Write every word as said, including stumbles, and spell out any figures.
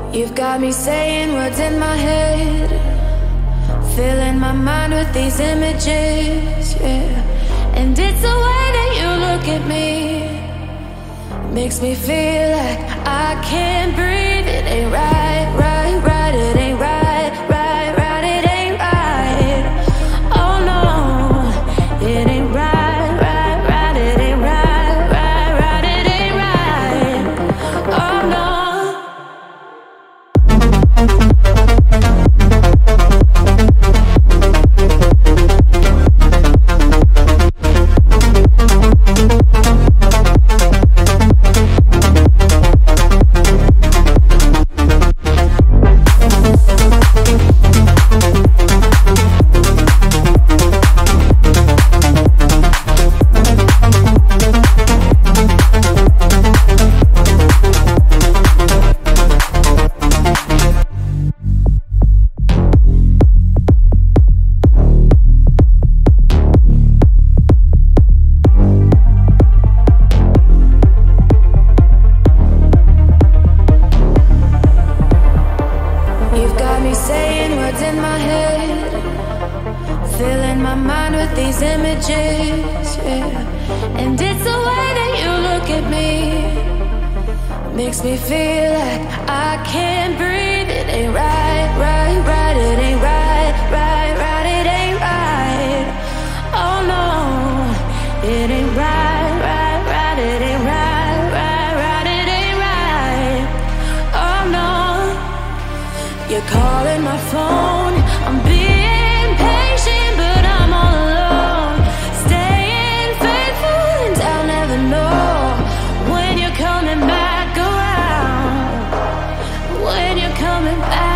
You've got me saying words in my head, filling my mind with these images, yeah. And it's the way that you look at me, makes me feel like I can't breathe. It ain't right, right, right, it ain't right, right, right, it ain't right. Oh no, it ain't right, right, right, it ain't right, right, right, it ain't right. Oh no. Saying words in my head, filling my mind with these images, yeah. And it's the way that you look at me, makes me feel like I can't breathe. It ain't right, right, right, it ain't right, right, right, it ain't right. Oh no, it ain't right, right, right, it ain't right, right, right, it ain't right. Oh no. You're calling my phone, I'm being patient, but I'm all alone. Staying faithful and I'll never know when you're coming back around, when you're coming back.